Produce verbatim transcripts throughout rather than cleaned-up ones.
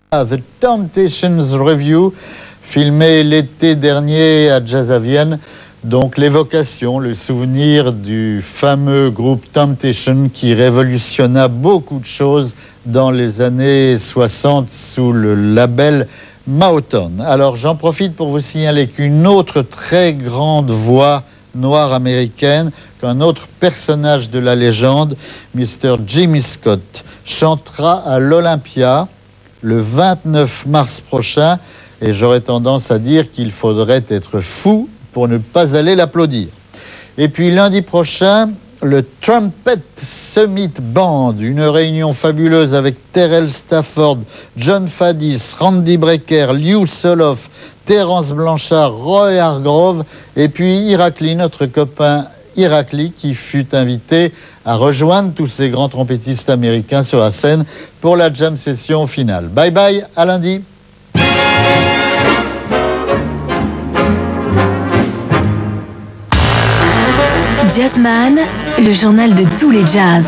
The Temptations Review, filmé l'été dernier à Jazz à Vienne. Donc l'évocation, le souvenir du fameux groupe Temptation qui révolutionna beaucoup de choses dans les années soixante sous le label Motown. Alors j'en profite pour vous signaler qu'une autre très grande voix noire américaine, qu'un autre personnage de la légende, mister Jimmy Scott, chantera à l'Olympia le vingt-neuf mars prochain, et j'aurais tendance à dire qu'il faudrait être fou pour ne pas aller l'applaudir. Et puis lundi prochain, le Trumpet Summit Band, une réunion fabuleuse avec Terrell Stafford, John Faddis, Randy Brecker, Lew Soloff, Terence Blanchard, Roy Hargrove, et puis Irakli, notre copain Irakli, qui fut invité à rejoindre tous ces grands trompettistes américains sur la scène pour la jam session finale. Bye bye, à lundi. Jazzman, le journal de tous les jazz.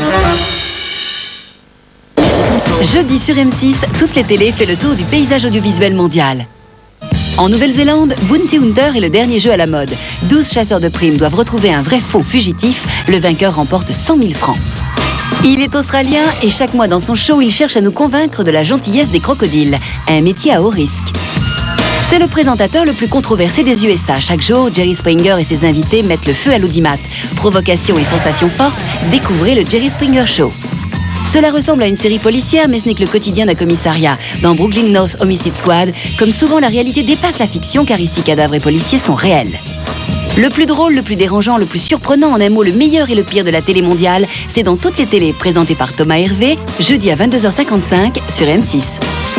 Jeudi sur M six, toutes les télés fait le tour du paysage audiovisuel mondial. En Nouvelle-Zélande, Bounty Hunter est le dernier jeu à la mode. douze chasseurs de primes doivent retrouver un vrai faux fugitif. Le vainqueur remporte cent mille francs. Il est australien et chaque mois dans son show, il cherche à nous convaincre de la gentillesse des crocodiles. Un métier à haut risque. C'est le présentateur le plus controversé des U S A. Chaque jour, Jerry Springer et ses invités mettent le feu à l'audimat. Provocation et sensations fortes, découvrez le Jerry Springer Show. Cela ressemble à une série policière, mais ce n'est que le quotidien d'un commissariat. Dans Brooklyn North Homicide Squad, comme souvent, la réalité dépasse la fiction, car ici, cadavres et policiers sont réels. Le plus drôle, le plus dérangeant, le plus surprenant, en un mot, le meilleur et le pire de la télé mondiale, c'est dans toutes les télés, présenté par Thomas Hervé, jeudi à vingt-deux heures cinquante-cinq sur M six.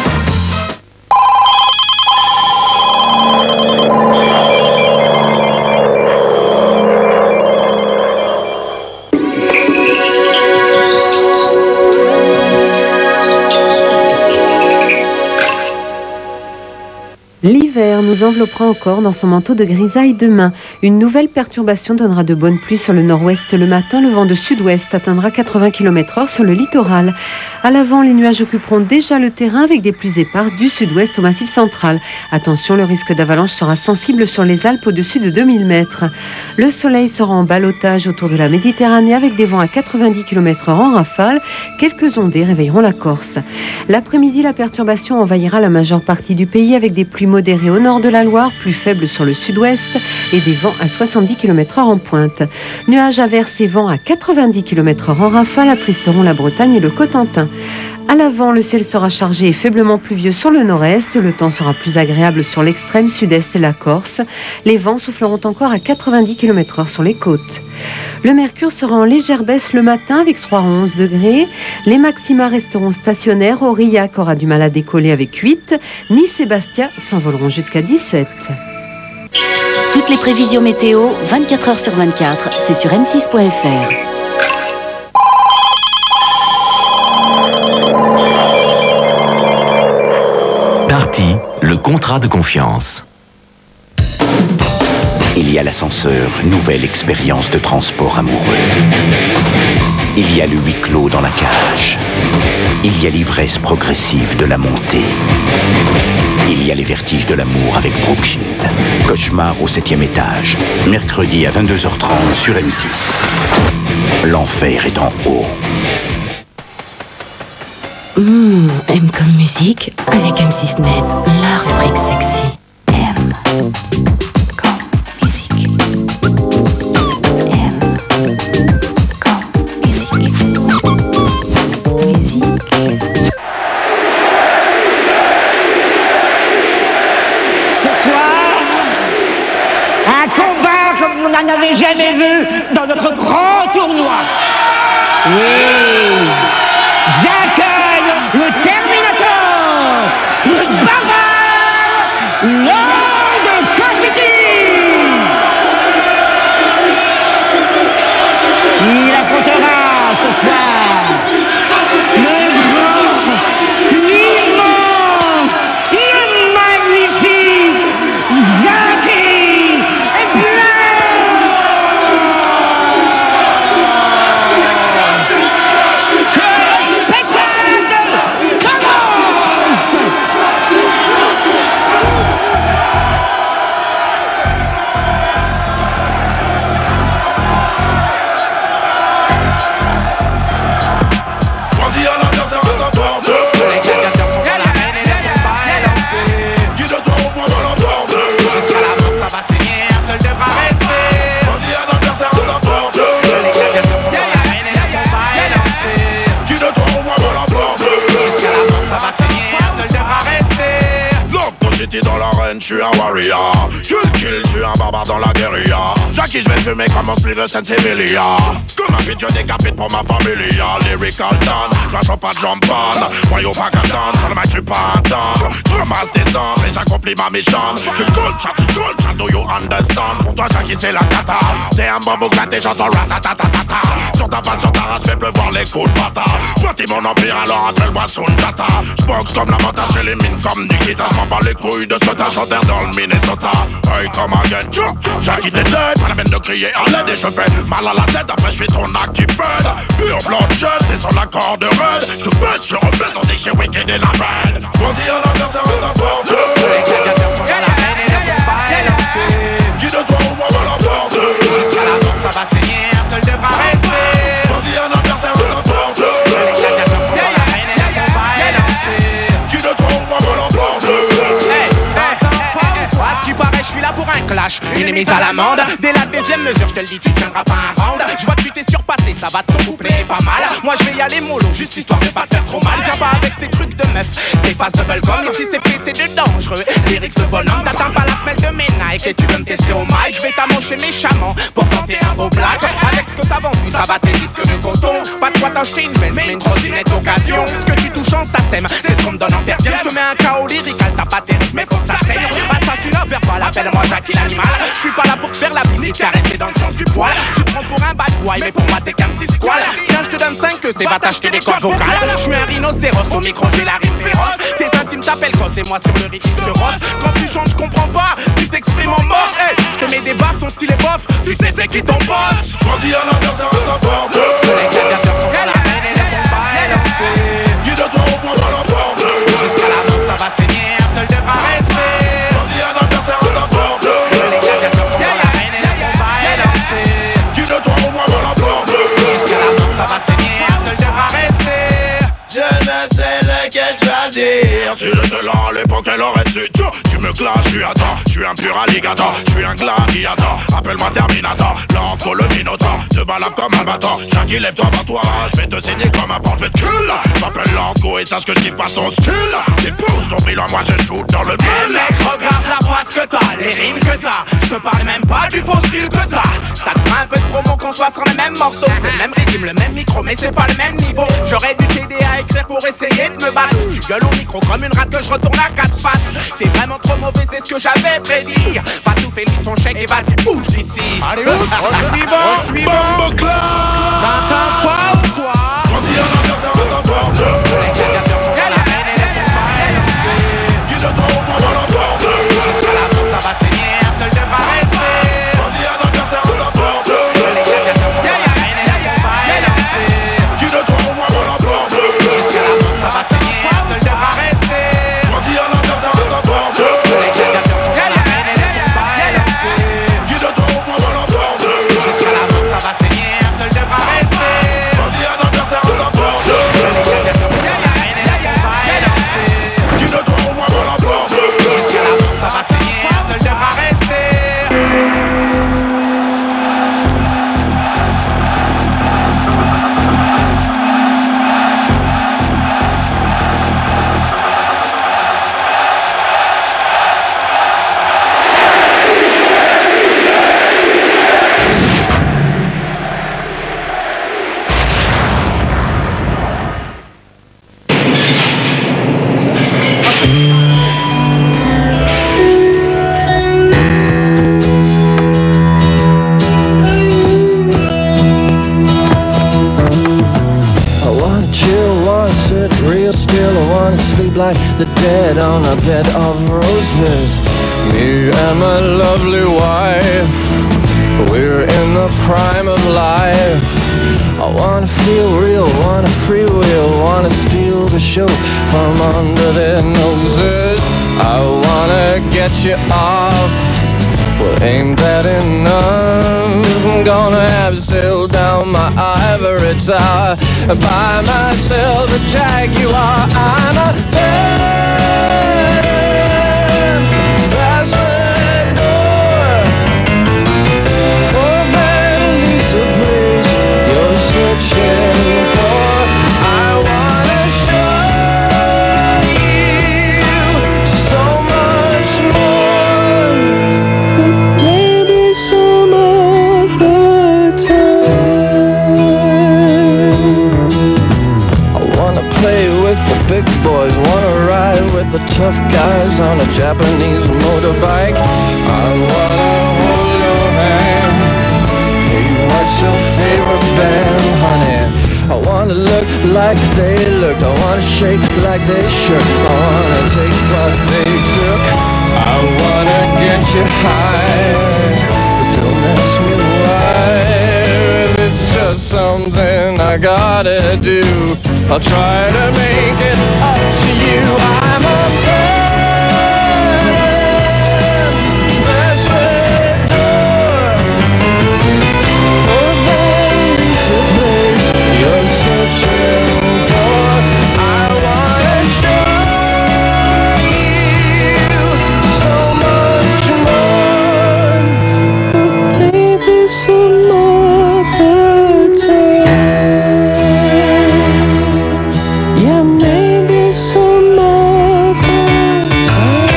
L'hiver nous enveloppera encore dans son manteau de grisaille demain. Une nouvelle perturbation donnera de bonnes pluies sur le nord-ouest le matin. Le vent de sud-ouest atteindra quatre-vingts kilomètres heure sur le littoral. À l'avant, les nuages occuperont déjà le terrain avec des pluies éparses du sud-ouest au massif central. Attention, le risque d'avalanche sera sensible sur les Alpes au-dessus de deux mille mètres. Le soleil sera en ballottage autour de la Méditerranée avec des vents à quatre-vingt-dix kilomètres heure en rafale. Quelques ondées réveilleront la Corse. L'après-midi, la perturbation envahira la majeure partie du pays avec des pluies modéré au nord de la Loire, plus faible sur le sud-ouest et des vents à soixante-dix kilomètres heure en pointe. Nuages averses et vents à quatre-vingt-dix kilomètres heure en rafale attristeront la Bretagne et le Cotentin. À l'avant, le ciel sera chargé et faiblement pluvieux sur le nord-est. Le temps sera plus agréable sur l'extrême sud-est et la Corse. Les vents souffleront encore à quatre-vingt-dix kilomètres heure sur les côtes. Le mercure sera en légère baisse le matin avec trois à onze degrés. Les maxima resteront stationnaires. Aurillac aura du mal à décoller avec huit. Nice et Bastia s'envoleront jusqu'à dix-sept. Toutes les prévisions météo, vingt-quatre heures sur vingt-quatre, c'est sur M six point F R. Darty, le contrat de confiance. Il y a l'ascenseur, nouvelle expérience de transport amoureux. Il y a le huis clos dans la cage. Il y a l'ivresse progressive de la montée. Il y a les vertiges de l'amour avec Brooke Shield. Cauchemar au septième étage. Mercredi à vingt-deux heures trente sur M six. L'enfer est en haut. Mmh, M comme musique avec M six Net, la rubrique sexy. M comme musique. M comme musique. Musique. Ce soir, un combat comme vous n'en avez jamais vu dans notre grand tournoi. Oui, j'accueille le Terminator, le barbare, Lord Cassidy. Il affrontera ce soir le grand, l'immense, le magnifique Jackie Blanc. again, je suis un warrior. Kill, kill, je suis un barbare dans la guérilla. Jackie, je vais fumer comme un spliff de Saint-Sévelia. Comme un pit, je décapite pour ma familia. Lyrical done, j'm'achète pas de jambon. Voyons pas qu'à dance, sur le mic, j'suis pas un temps. J'ramasse des cendres et j'accomplis ma mission. Tu gold chat, tu gold chat, do you understand? Pour toi, Jackie, c'est la cata. T'es un bambou gâté, j'entends ratatatatata. Sur ta face, sur ta race, fais pleuvoir les coups de bâtard. Bâtis mon empire, alors appelle-moi Sundata. J'boxe comme la montage, j'élimine comme Nikita. J'm'en bats les couilles de ce tas, chanteur dans le Minnesota. Hey, come again, Jackie, t'es dead. Pas la peine de crier à l'aide et je fais mal à la tête. Après, je suis ton active bird. Pure bloodshed, t'es sur l'accord de red. J'te baisse, je rebaisse, on dit que j'ai wicked et la red. Choisis un adversaire à ta porte. Les gladiateurs sont dans la reine et le combat est lancé. Qui de toi ou moi va l'emporter? Jusqu'à la mort, ça va saigner, un seul devra rester. Choisis un adversaire à ta porte. Les gladiateurs sont dans la reine et le combat est lancé. Qui de toi ou moi va l'emporter? Hey, t'entends pas ou quoi? À ce qui paraît, je suis là pour un clash. Une mise à l'amende. Dès la deuxième mesure, je te le dis, tu tiendras pas un round. Je vois que tu t'es surpassé, ça va ton couplet est pas mal. Moi je vais y aller mollo, juste histoire de pas te faire trop mal. Viens pas avec tes trucs de meuf, tes faces de bubblegum. Ici c'est P C de dangereux, lyrics de bonhomme. T'attends pas la semelle de mes Nike et tu veux me tester au mic. Je vais t'amocher méchamment pour tenter un beau black. Avec ce que t'as vendu, ça va tes disques de coton. Pas de quoi t'acheter une Benz, mais une trottinette d'occasion. Ce que tu touches en ça sème, c'est ce qu'on me donne en perdième. Je te mets un K O lyrical, t'as pas tes rythmes, mais faut que ça saigne. Assassinat verbal, appelle-moi Jackie l'animal. Je suis pas là pour te faire la bise, ni caresser dans le sens du poil. Tu te prends pour un bad boy, mais pour moi t'es qu'un petit squal. Tiens, je te donne cinq que c'est va t'acheter des cordes vocales. Je suis un rhinocéros, au micro j'ai la rime féroce. Tes intimes t'appellent gosse et moi sur le rythme je rosse. Quand tu chantes, je comprends pas, tu t'exprimes en boss. Hey, je te mets des baffes, ton style est bof, tu sais c'est qui ton boss. Choisis un adversaire à ta porte. Les gladiateurs sont dans la reine et le combat est lancé. Qui de toi au moins va l'emporter? Jusqu'à la mort ça va saigner, un seul devra rester. Choisis un adversaire à ta porte. Les gladiateurs sont dans la reine et le combat est lancé. Qui de toi au moins va l'emporter? Jusqu'à la mort ça va saigner, un seul devra rester. Je ne sais lequel choisir. Si j'étais là à l'époque, elle aurait su. Tu me clashes, tu attends. Je suis un pur alligator, je suis un gladiator. Appelle-moi Terminator, l'enco le minotaure. Te balade comme un bâton. Jackie, lève-toi, bats-toi. Je vais te saigner comme un porte, je vais te cul. Je m'appelle l'enco et sache que je kiffe pas ton style. Dépose ton bilan, moi je shoot dans le mille. Hey mec, regarde la face que t'as, les rimes que t'as. Je te parle même pas du faux style que t'as. Ça te fera un peu de promo qu'on soit sur les mêmes morceaux. C'est le même rythme, le même micro, mais c'est pas le même niveau. J'aurais dû t'aider à écrire pour essayer de me battre. Tu gueules au micro comme une rate que je retourne à quatre pattes. T'es vraiment trop mauvais, c'est ce que j'avais prédit. Va tout faire lui son chèque et vas-y bouge d'ici. Allez, au suivant, au suivant. T'entends pas ou quoi? Choisis un adversaire à ta porte. Les gladiateurs sont dans la reine et le combat est lancé. Qui de toi au moins va l'emporter? Jusqu'à la mort ça va saigner, un seul devra rester. Choisis un adversaire à ta porte. Les gladiateurs sont dans la reine et le combat est lancé. Qui de toi au moins va l'emporter? Jusqu'à la mort ça va saigner, un seul devra rester. Choisis un adversaire à ta porte. Les gladiateurs sont dans la reine et le combat est lancé. Qui de toi au moins va l'emporter? Jusqu'à la mort ça va saigner, un seul devra rester. Choisis un adversaire à ta porte. Les gladiateurs sont dans la reine et le combat est lancé. Qui de toi au moins va l'emporter? Jusqu'à la mort ça va saigner, un seul devra rester. Like the dead on a bed of roses. Me and my lovely wife, we're in the prime of life. I wanna feel real, wanna freewheel, wanna steal the show from under their noses. I wanna get you off, well ain't that enough? I'm gonna have to sail down my ivory tower, buy myself a Jaguar. I'm a man, that's the door for a man who needs a place you're searching for. I wanna show you so much more. boys wanna ride with the tough guys on a Japanese motorbike. I wanna hold your hand. Hey, what's your favorite band, honey? I wanna look like they looked. I wanna shake like they shook. I wanna take what they took. I wanna get you high. But don't ask me why. It's just something I gotta do. I'll try to make it up to you. I'm a man, that's the door. For that is the place you're searching for. I wanna show you so much more, but maybe some other time. Yeah, maybe some other time.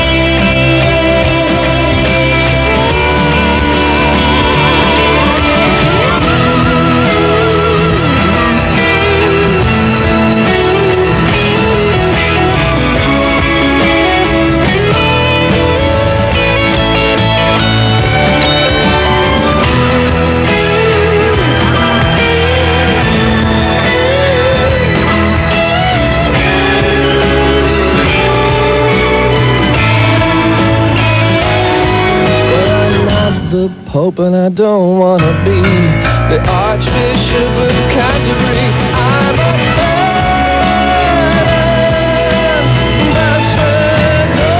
The Pope and I don't wanna be the Archbishop of Canterbury. I'm a man, ambassador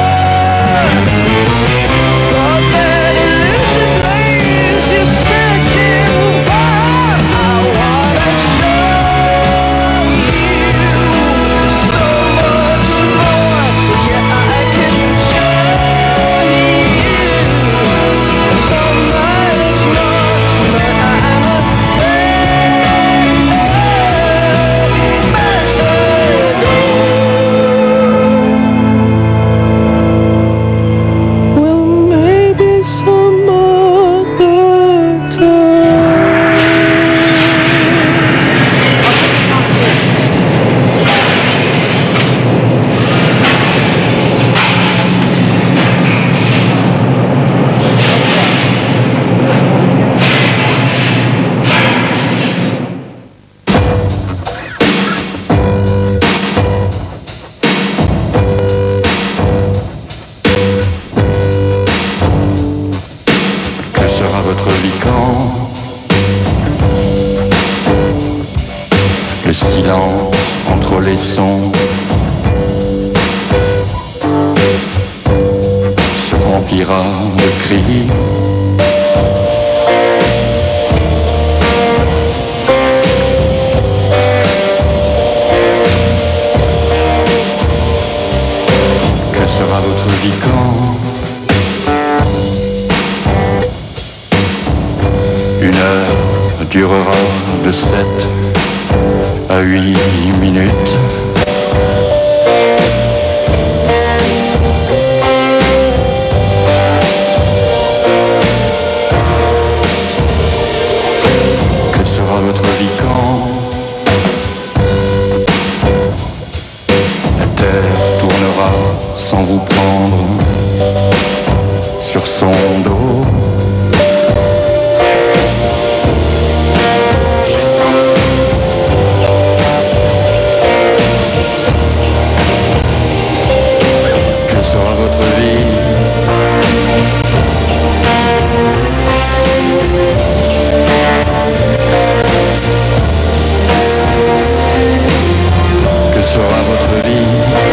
for that illusion place you're searching for. I wanna show you so much more. Yeah, I can show you so much more, but I'm a ambassador. Well, maybe some other time. Que sera votre vie quand le silence entre les sons se remplira de cris? Que sera votre vie quand une heure durera de sept à huit minutes? Que sera votre vie quand la terre tournera sans vous prendre sur son dos? Que sera votre vie Que sera votre vie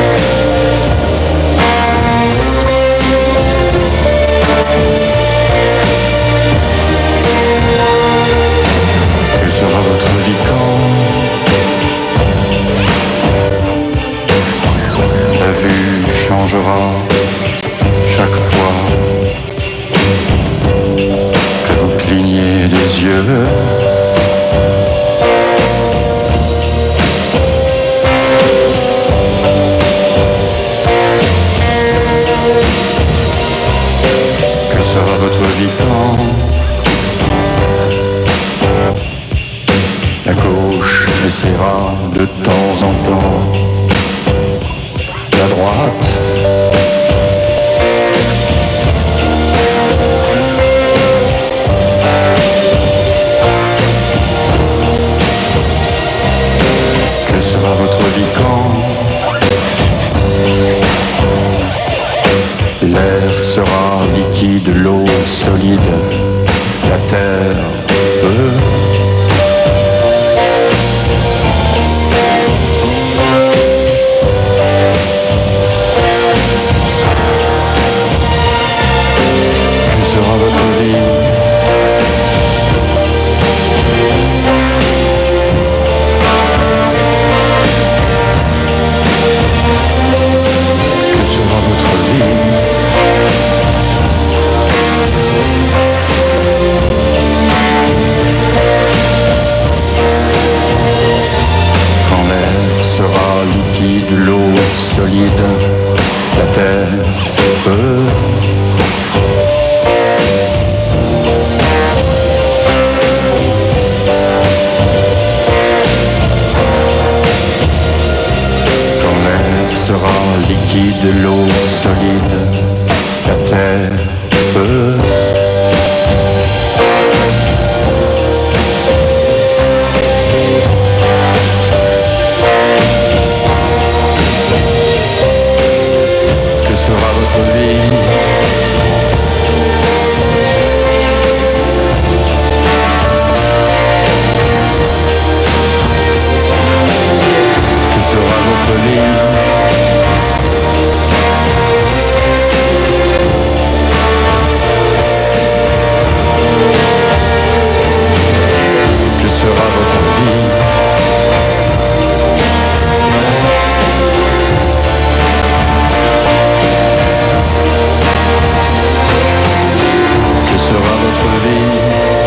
Que sera votre vie quand la vue changera chaque fois que vous clignez les yeux? Que sera votre vie quand la gauche essaiera de temps en temps droite. Que sera votre vie quand l'air sera liquide, l'eau solide, la terre feu? Que sera votre vie? Que sera votre vie? Quand l'air sera liquide, l'eau solide, la terre feu. Quand l'air sera liquide, l'eau solide, la terre feu. Que sera votre vie? Que sera votre vie? Que sera votre vie? Que sera votre vie?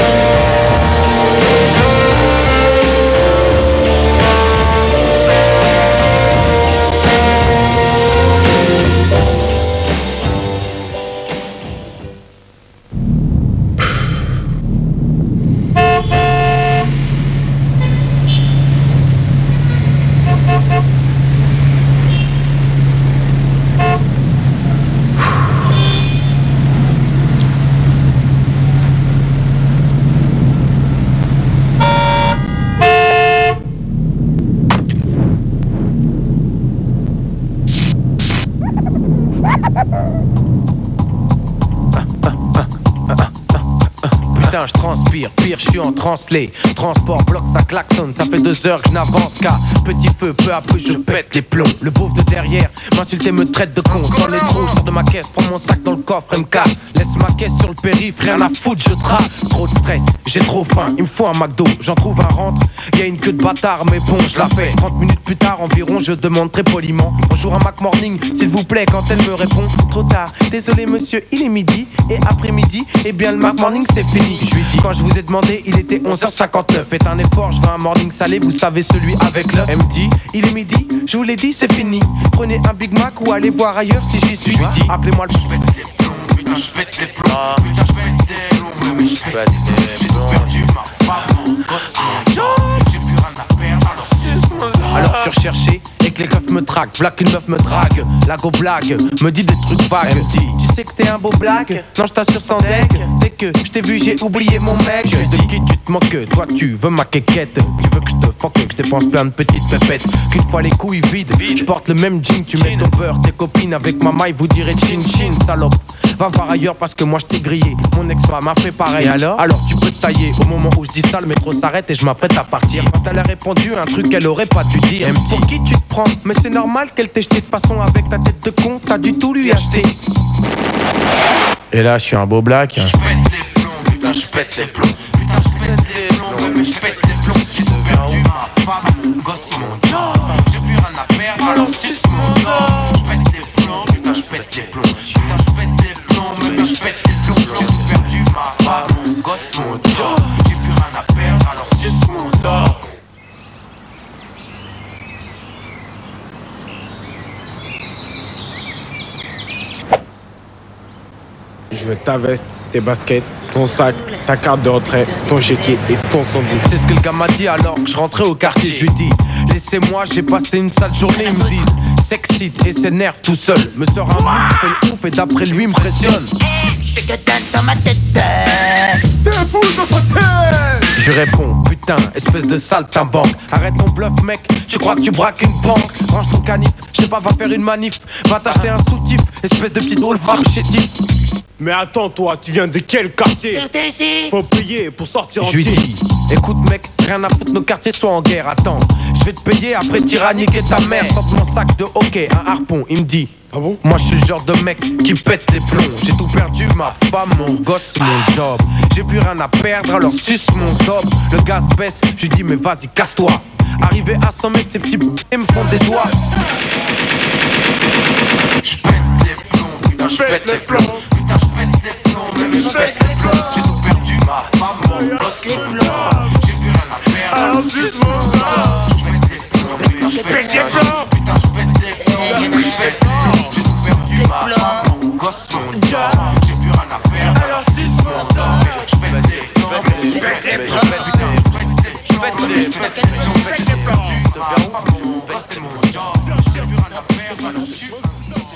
Putain, je transpire, pire, je suis en translé. Transport, bloc, ça klaxonne, ça fait deux heures que je n'avance qu'à petit feu, peu à peu je pète les plombs. Le beauf de derrière m'insulte et me traite de con. Sans les trous, je sors de ma caisse, prends mon sac dans le coffre et me casse. Laisse ma caisse sur le périph', rien à foutre, je trace. Trop de stress, j'ai trop faim, il me faut un McDo. J'en trouve un rentre, y'a une queue de bâtard, mais bon, je la fais. trente minutes plus tard environ, je demande très poliment: bonjour à Mac Morning, s'il vous plaît. Quand elle me répond: trop tard, désolé monsieur, il est midi. Et après-midi, eh bien le Mac Morning c'est fini. Je lui dis: quand je vous ai demandé, il était onze heures cinquante-neuf. Faites un effort, je veux un morning salé, vous savez, celui avec l'œuf. Elle me dit: il est midi, je vous l'ai dit, c'est fini. Prenez un Big Mac ou allez voir ailleurs si j'y suis. Je lui dis: appelez-moi le... Je pète les plombs, putain, je pète les plombs. Putain, je pète des plombs, mais je pète des plombs. J'ai perdu ma femme, mon gosse, mon job. J'ai plus rien à perdre, alors suce-moi ça. Alors je suis recherché et que les keufs me traquent. V'là qu'une meuf me drague, la go blague, me dit des trucs vagues. Elle me dit: tu sais que t'es un beau blague? Non, je t'assure sans deck. Dès que je t'ai vu, j'ai oublié mon mec. Je lui dis: de qui tu te moques? Toi tu veux ma quéquette? Tu veux que je te fuck, que je dépense plein de petites pépettes? Qu'une fois les couilles vides, je porte le même jean. Tu mets ton beurre, tes copines avec ma maille, vous direz chin chin, salope. Va voir ailleurs parce que moi je t'ai grillé. Mon ex-femme m'a fait pareil. Et alors? Alors tu peux te tailler. Au moment où je dis ça, le métro s'arrête et je m'apprête à partir. Quand elle a répondu un truc qu'elle aurait pas dû dire, elle me dit: pour qui tu te prends? Mais c'est normal qu'elle t'ait jeté de façon avec ta tête de con. T'as du tout lui acheter. Et là je suis un beau black. Je pète les plombs, putain je pète les plombs. Putain je pète les plombs, mais je pète les plombs. J'ai perdu ma femme, mon gosse, mon job. J'ai plus rien à perdre, alors suce mon sort. Je pète les plombs, putain je pète les plombs. Putain je pète les plombs, mais je pète les plombs. J'ai perdu ma femme, mon gosse, mon job. J'ai plus rien à perdre, alors suce mon sort. Je veux ta veste, tes baskets, ton sac, ta carte de retrait, ton chéquier et ton sandwich. C'est ce que le gars m'a dit alors que je rentrais au quartier. Je lui dis: laissez-moi, j'ai passé une sale journée. Ils me disent: s'excite et s'énerve tout seul. Me sort un move, fait le ouf et d'après lui impressionne. Je que t'as dans ma tête. C'est fou dans sa tête. Je réponds, putain, espèce de saltimbanque. Arrête ton bluff mec, tu crois que tu braques une banque. Range ton canif, je sais pas, va faire une manif. Va t'acheter un soutif, espèce de petit drôle frappe chétif. Mais attends toi, tu viens de quel quartier? Faut payer pour sortir en Je lui dis, écoute mec, rien à foutre, nos quartiers sont en guerre. Attends, je vais te payer, après t'iras niquer ta mère. Sors mon sac de hockey, un harpon, il me dit. Ah bon? Moi je suis le genre de mec qui pète les plombs. J'ai tout perdu, ma femme, mon gosse, mon job. J'ai plus rien à perdre, alors suce mon zob. Le gaz baisse, je lui dis mais vas-y casse-toi. Arrivé à cent mètres, ces petits p***s me font des doigts. Je pète les plombs, putain je pète les plombs. Putain je pète les plombs, mais je pète les plombs. J'ai tout perdu, ma femme, mon gosse, mon job. J'ai plus rien à perdre, alors suce mon zob. Je pète les plombs, putain je pète les plombs. Putain je pète les plombs, mais je pète les plombs. J'ai tout perdu, ma femme, mon gosse, mon job. J'ai plus rien à perdre, alors suce mon zob. Je pète les plombs, je pète les plombs. Putain je pète les plombs, je pète les plombs. Je pète les plombs, de vers où mon gosse, c'est mon job. J'ai plus rien à perdre, alors suce mon zob.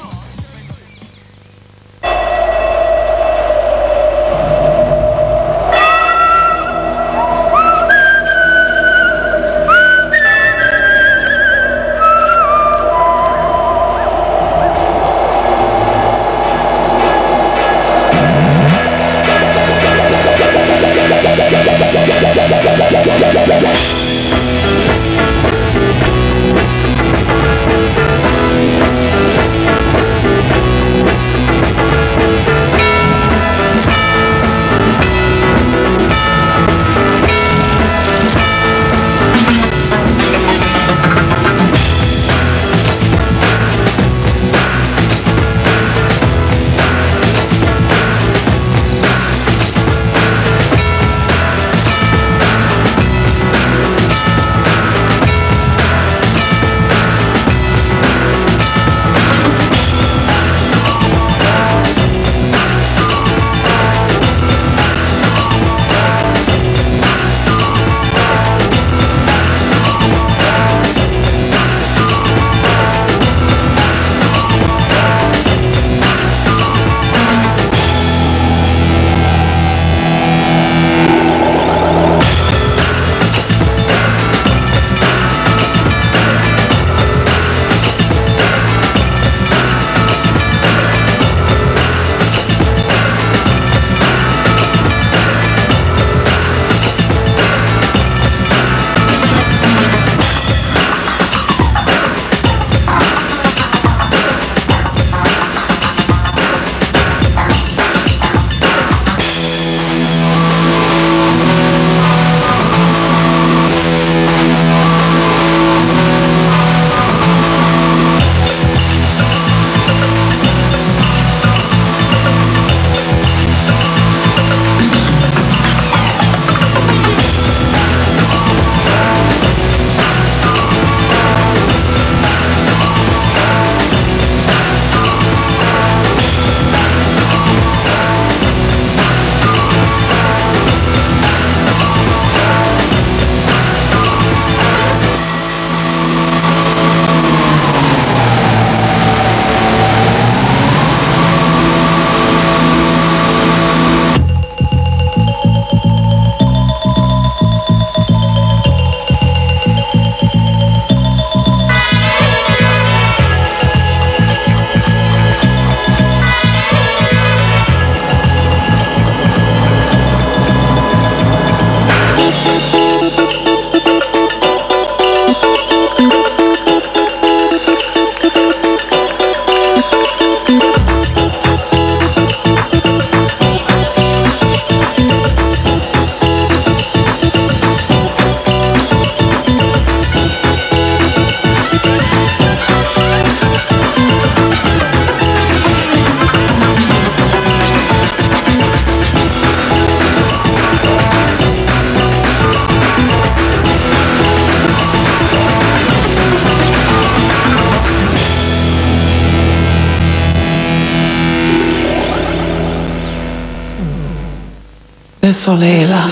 Le soleil est là.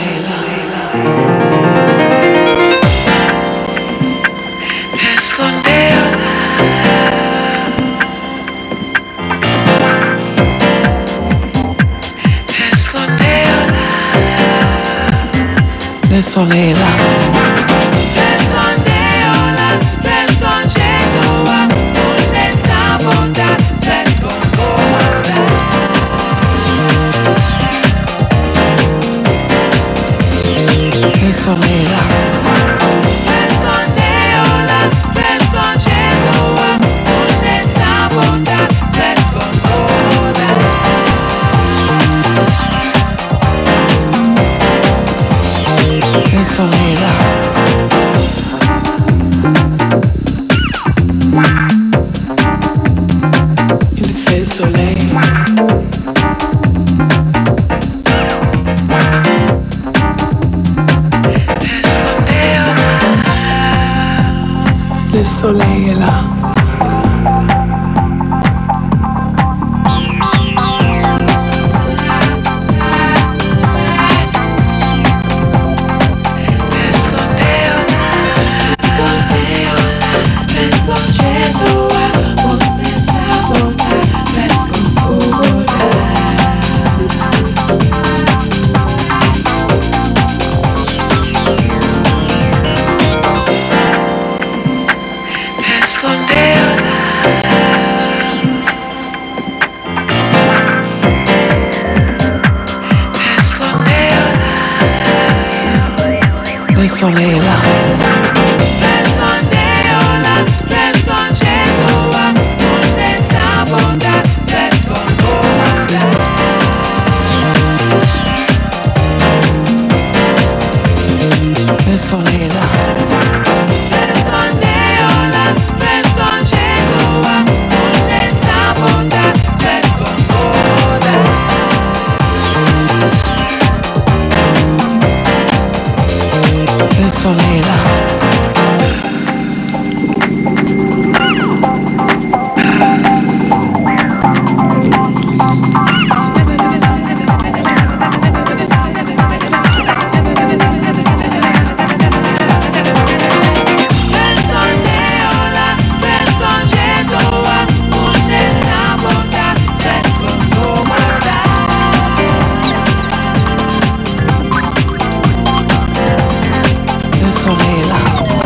Le soleil est là. soleil là. Le soleil là. Le soleil là. Il fait soleil. Le soleil est là. Le soleil est là. Le soleil est là. Le soleil est là. Le soleil est là.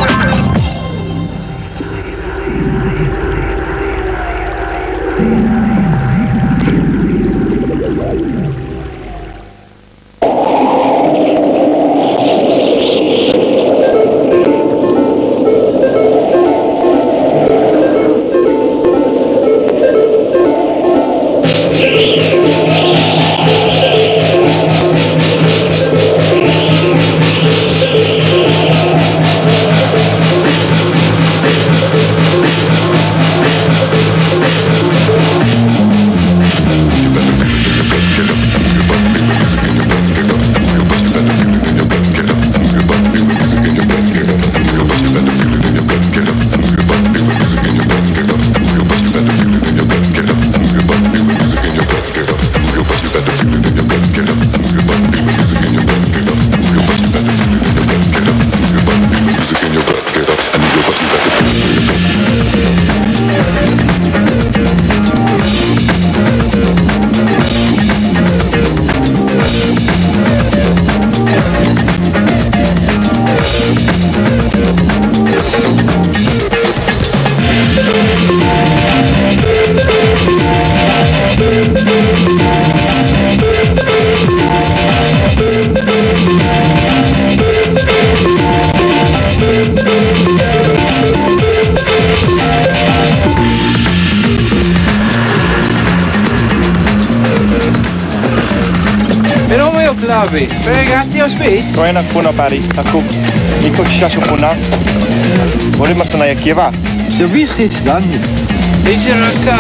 Clavi, pregati o spitz? Ko enak puno pari, tako niko šašu puna. Volimo se na Jakjeva. Što bi stić dan? Iđe raka.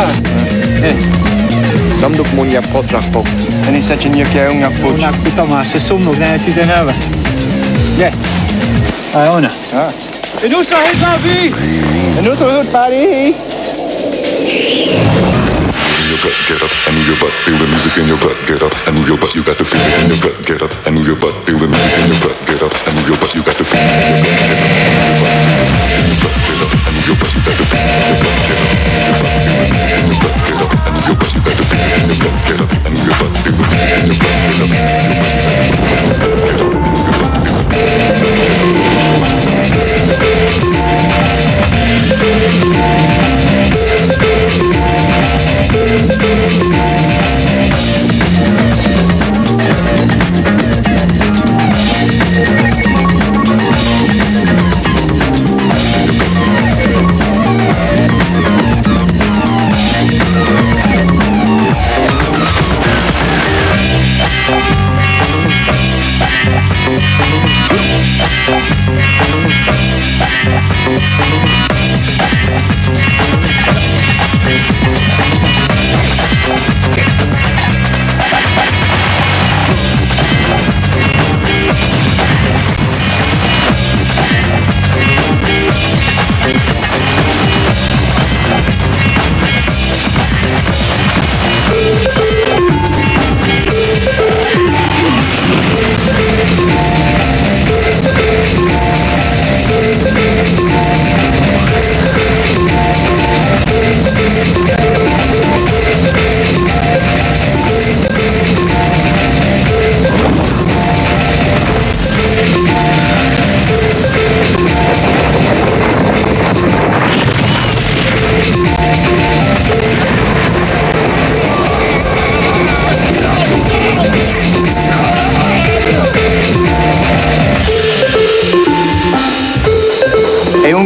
Sam dok mun jak potrach po. En is dat je niet jij jak po. Nak pitama se som nog net die hebben. Ja. Ayona. Ja. En hoe sta je Clavi? En hoe doet pari? Get up and move your butt, feel the music in your butt. Get up and move your butt, you got to feel it in your gut. Get up and move your butt, feel the music in your butt. Get up and move your butt, you got to feel it in your gut. Get up and move your butt, you got to feel it in your gut. Get up and move your butt, you got to feel it in your gut. Get up and move your butt, feel the music in your butt. Get up and move your butt, feel the music in your butt. Get up and move your butt, feel the music in your butt.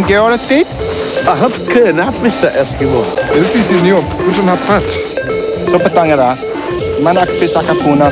geolet I have kidnapped Mister Eskimo. Ilpit inyo, kuto na pat. So patangera, manak pisakapuna.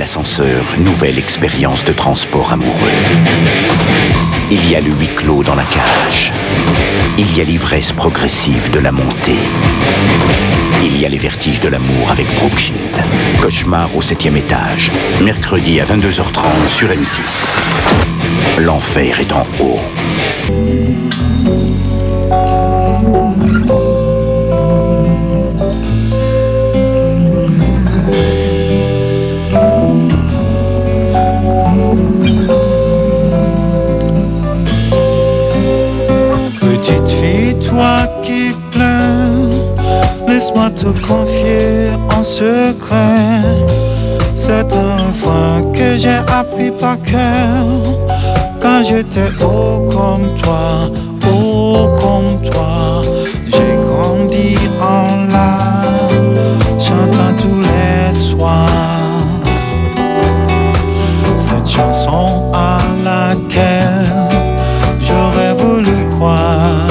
l'ascenseur, nouvelle expérience de transport amoureux. Il y a le huis clos dans la cage. Il y a l'ivresse progressive de la montée. Il y a les vertiges de l'amour avec Brooke Shield. Cauchemar au septième étage. Mercredi à vingt-deux heures trente sur M six. L'enfer est en haut. Petite fille, toi qui pleures, laisse-moi te confier en secret. C'est un refrain que j'ai appris par cœur quand j'étais haut comme toi, haut comme toi. J'ai grandi en larmes, chantant tous les soirs cette chanson à laquelle j'aurais voulu croire.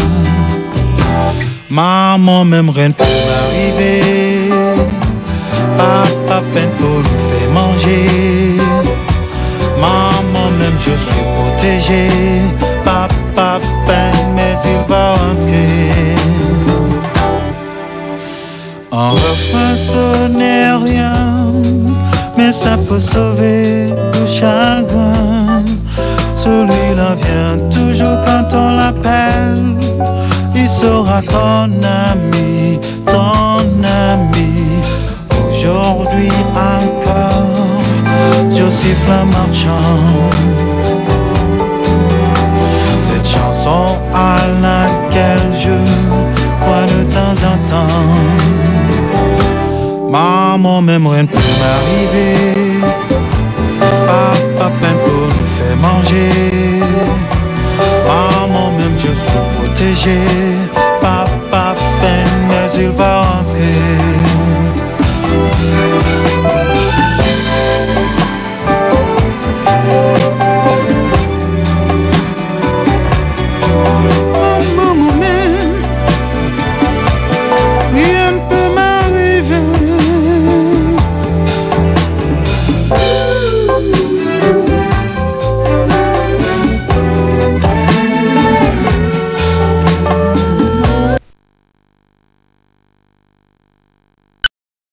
Maman m'aimerait pour m'arriver, papa peine pour nous faire manger. Maman même je suis protégé, papa peine mais il va rentrer. Un refrain ce n'est rien, mais ça peut sauver le chagrin. Celui-là vient toujours quand on l'appelle. Il sera ton ami, ton ami. Aujourd'hui encore, je siffle un marchand. Cette chanson à laquelle je crois de temps en temps. Maman m'aimerait pour m'arriver, papa peine pour nous faire manger. Maman même je suis protégé.